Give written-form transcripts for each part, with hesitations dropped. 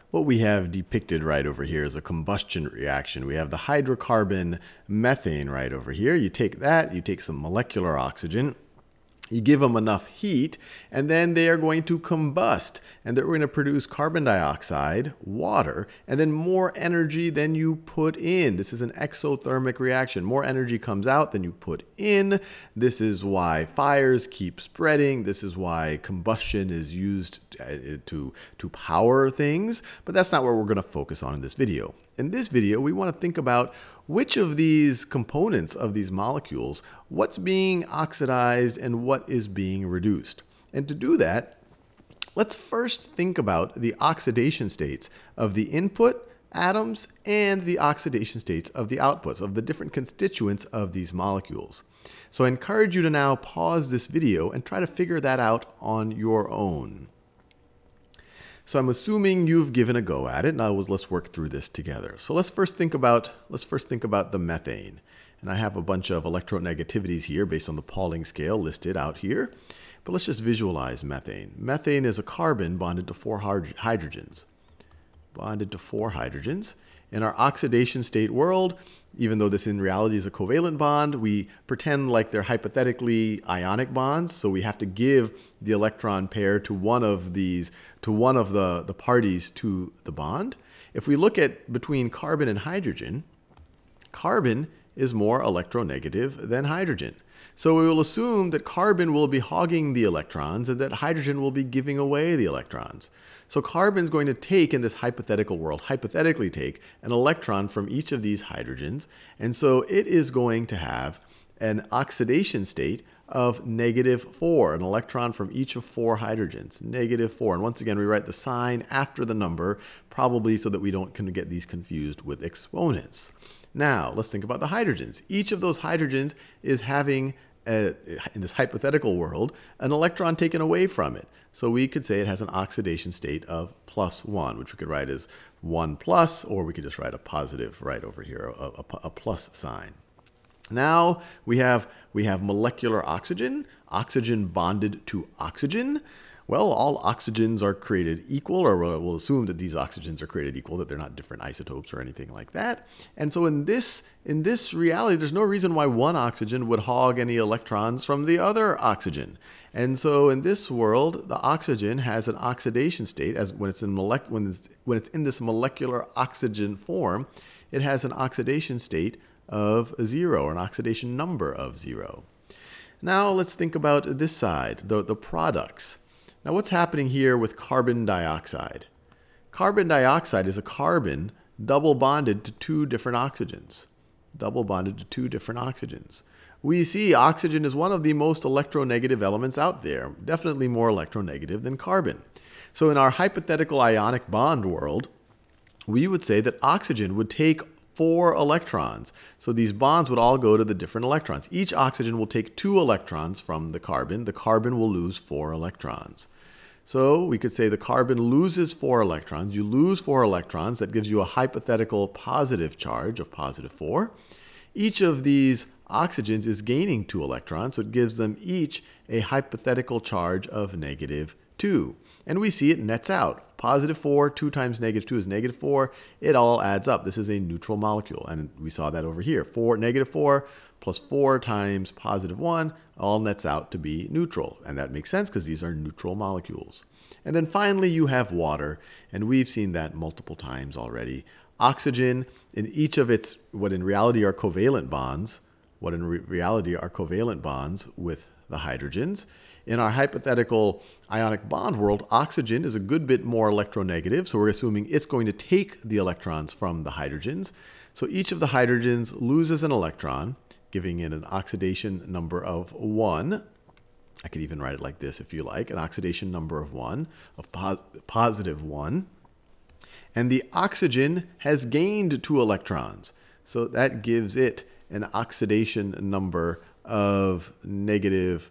What we have depicted right over here is a combustion reaction. We have the hydrocarbon methane right over here. You take that, you take some molecular oxygen, you give them enough heat, and then they are going to combust, and they're going to produce carbon dioxide, water, and then more energy than you put in. This is an exothermic reaction. More energy comes out than you put in. This is why fires keep spreading. This is why combustion is used to power things, but that's not what we're going to focus on in this video. In this video, we want to think about which of these components of these molecules, what's being oxidized and what is being reduced. And to do that, let's first think about the oxidation states of the input atoms and the oxidation states of the outputs, of the different constituents of these molecules. So I encourage you to now pause this video and try to figure that out on your own. So I'm assuming you've given a go at it. Now let's work through this together. So let's first think about the methane. And I have a bunch of electronegativities here based on the Pauling scale listed out here. But let's just visualize methane. Methane is a carbon bonded to 4 hydrogens. Bonded to 4 hydrogens. In our oxidation state world, even though this in reality is a covalent bond, we pretend like they're hypothetically ionic bonds. So we have to give the electron pair to one of the parties to the bond. If we look at between carbon and hydrogen, carbon is more electronegative than hydrogen. So we will assume that carbon will be hogging the electrons and that hydrogen will be giving away the electrons. So carbon is going to take, in this hypothetical world, hypothetically take an electron from each of these hydrogens. And so it is going to have an oxidation state of -4, an electron from each of 4 hydrogens, -4. And once again, we write the sign after the number, probably so that we don't get these confused with exponents. Now, let's think about the hydrogens. Each of those hydrogens is having, in this hypothetical world, an electron taken away from it. So we could say it has an oxidation state of +1, which we could write as 1+, or we could just write a positive right over here, a plus sign. Now we have molecular oxygen, oxygen bonded to oxygen. Well, all oxygens are created equal, or we'll assume that these oxygens are created equal, that they're not different isotopes or anything like that. And so in this reality, there's no reason why one oxygen would hog any electrons from the other oxygen. And so in this world, the oxygen has an oxidation state, as when it's in this molecular oxygen form, it has an oxidation state of 0, or an oxidation number of 0. Now let's think about this side, the products. Now what's happening here with carbon dioxide? Carbon dioxide is a carbon double bonded to 2 different oxygens. Double bonded to 2 different oxygens. We see oxygen is one of the most electronegative elements out there, definitely more electronegative than carbon. So in our hypothetical ionic bond world, we would say that oxygen would take 4 electrons. So these bonds would all go to the different electrons. Each oxygen will take 2 electrons from the carbon. The carbon will lose 4 electrons. So we could say the carbon loses 4 electrons. You lose 4 electrons. That gives you a hypothetical positive charge of +4. Each of these oxygens is gaining 2 electrons, so it gives them each a hypothetical charge of -2. And we see it nets out. +4, 2 times -2 is -4. It all adds up. This is a neutral molecule, and we saw that over here. -4 plus 4 times +1 all nets out to be neutral. And that makes sense because these are neutral molecules. And then finally you have water, and we've seen that multiple times already. Oxygen, in each of its, what in reality are covalent bonds, with the hydrogens. In our hypothetical ionic bond world, oxygen is a good bit more electronegative, so we're assuming it's going to take the electrons from the hydrogens. So each of the hydrogens loses an electron, giving it an oxidation number of 1. I could even write it like this if you like, an oxidation number of 1, of +1. And the oxygen has gained 2 electrons. So that gives it an oxidation number of -2.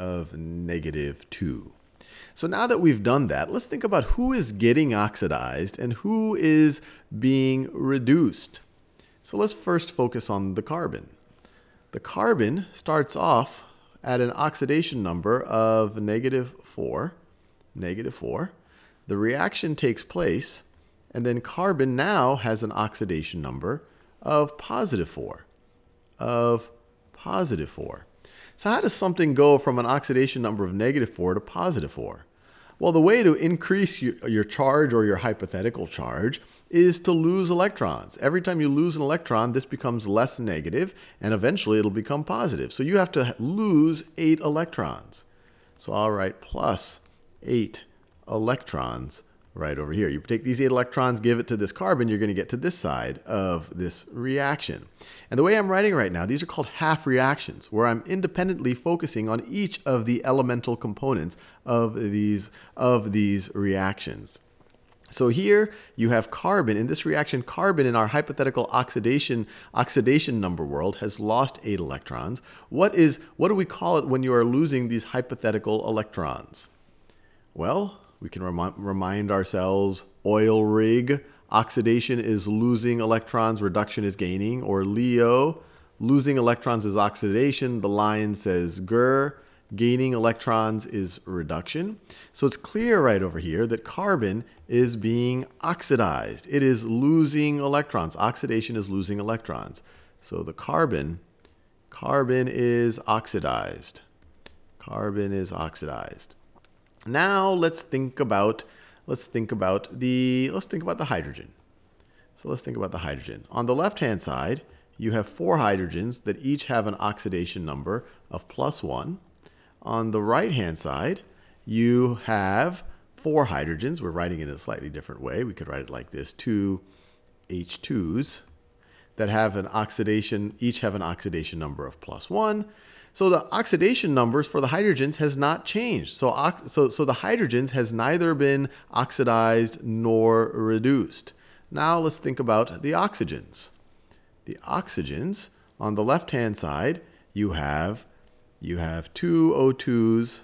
So now that we've done that, let's think about who is getting oxidized and who is being reduced. So let's first focus on the carbon. The carbon starts off at an oxidation number of -4. The reaction takes place, And then carbon now has an oxidation number of positive 4. So how does something go from an oxidation number of negative 4 to positive 4? Well, the way to increase your charge or your hypothetical charge is to lose electrons. Every time you lose an electron, this becomes less negative, and eventually it'll become positive. So you have to lose 8 electrons. So I'll write plus 8 electrons right over here. You take these 8 electrons, give it to this carbon, you're going to get to this side of this reaction. And the way I'm writing right now, these are called half reactions, where I'm independently focusing on each of the elemental components of these reactions. So here you have carbon. In this reaction, carbon in our hypothetical oxidation number world has lost 8 electrons. What do we call it when you are losing these hypothetical electrons? Well, we can remind ourselves oil rig, oxidation is losing electrons, reduction is gaining, or Leo, losing electrons is oxidation, the line says Ger, gaining electrons is reduction. So it's clear right over here that carbon is being oxidized. It is losing electrons. Oxidation is losing electrons. So the carbon is oxidized. Carbon is oxidized. Now let's think about the hydrogen. So let's think about the hydrogen. On the left-hand side, you have 4 hydrogens that each have an oxidation number of +1. On the right-hand side, you have 4 hydrogens. We're writing it in a slightly different way. We could write it like this: 2 H2s that have an oxidation, each have an oxidation number of +1. So the oxidation numbers for the hydrogens has not changed. So the hydrogens has neither been oxidized nor reduced. Now let's think about the oxygens. The oxygens, on the left-hand side, you have 2 O2s,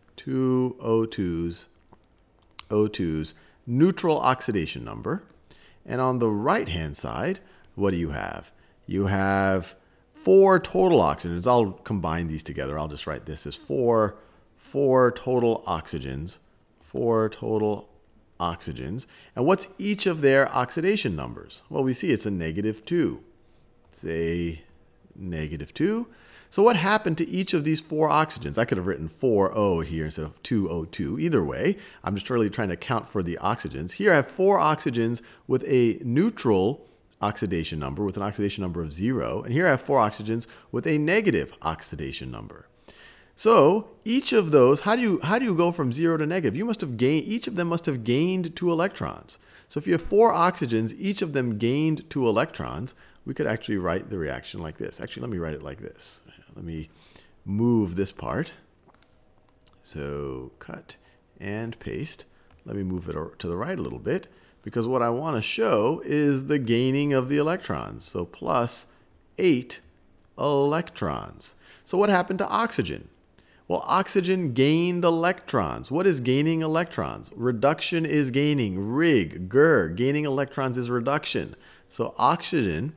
neutral oxidation number. And on the right-hand side, what do you have? You have 4 total oxygens. I'll combine these together. I'll just write this as 4 total oxygens. 4 total oxygens. And what's each of their oxidation numbers? Well, we see it's a -2. It's a -2. So what happened to each of these 4 oxygens? I could have written 4O here instead of 2O2. Either way, I'm just really trying to account for the oxygens. Here I have 4 oxygens with a neutral oxidation number, with an oxidation number of 0. And here I have 4 oxygens with a negative oxidation number. So each of those, how do you go from 0 to negative? You must have gained, each of them must have gained 2 electrons. So if you have 4 oxygens, each of them gained 2 electrons, we could actually write the reaction like this. Actually, let me write it like this. Let me move this part. So cut and paste. Let me move it to the right a little bit, because what I want to show is the gaining of the electrons. So plus 8 electrons. So what happened to oxygen? Well, oxygen gained electrons. What is gaining electrons? Reduction is gaining. Rig, Ger, gaining electrons is reduction. So oxygen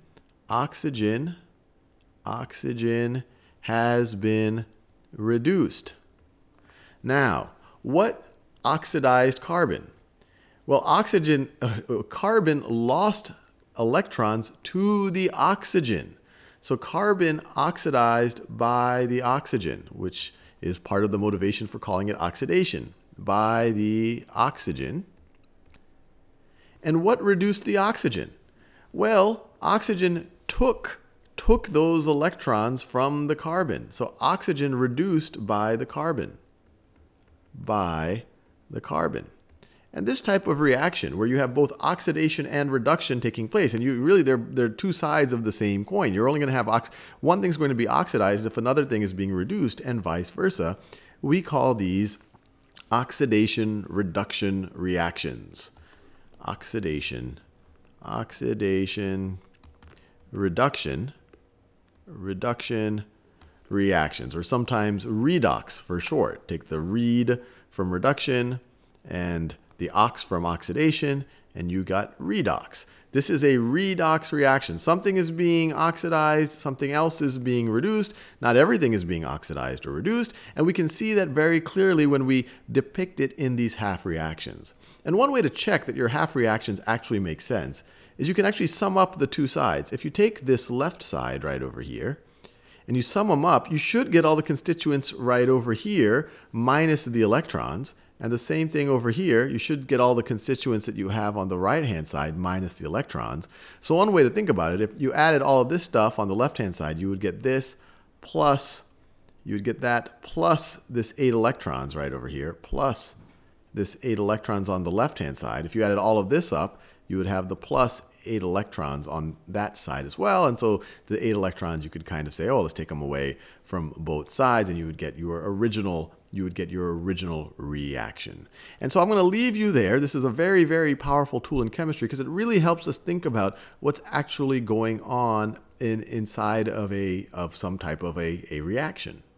has been reduced. Now, what oxidized carbon? Well, carbon lost electrons to the oxygen. So carbon oxidized by the oxygen, which is part of the motivation for calling it oxidation, by the oxygen. And what reduced the oxygen? Well, oxygen took those electrons from the carbon. So oxygen reduced by the carbon. And this type of reaction, where you have both oxidation and reduction taking place, and they're 2 sides of the same coin. You're only going to have one thing's going to be oxidized if another thing is being reduced, and vice versa. We call these oxidation-reduction reactions. Oxidation, reduction reactions, or sometimes redox for short. Take the read from reduction and the ox from oxidation, and you got redox. This is a redox reaction. Something is being oxidized, something else is being reduced. Not everything is being oxidized or reduced, and we can see that very clearly when we depict it in these half reactions. And one way to check that your half reactions actually make sense is you can actually sum up the two sides. If you take this left side right over here, and you sum them up, you should get all the constituents right over here minus the electrons. And the same thing over here, you should get all the constituents that you have on the right-hand side minus the electrons. So one way to think about it, if you added all of this stuff on the left-hand side, you would get this plus, you would get that plus this 8 electrons right over here, plus this 8 electrons on the left-hand side. If you added all of this up, you would have the plus 8 electrons on that side as well. And so the 8 electrons, you could kind of say, oh, let's take them away from both sides, and you would get your original reaction. And so I'm going to leave you there. This is a very, very powerful tool in chemistry because it really helps us think about what's actually going on inside of some type of a reaction.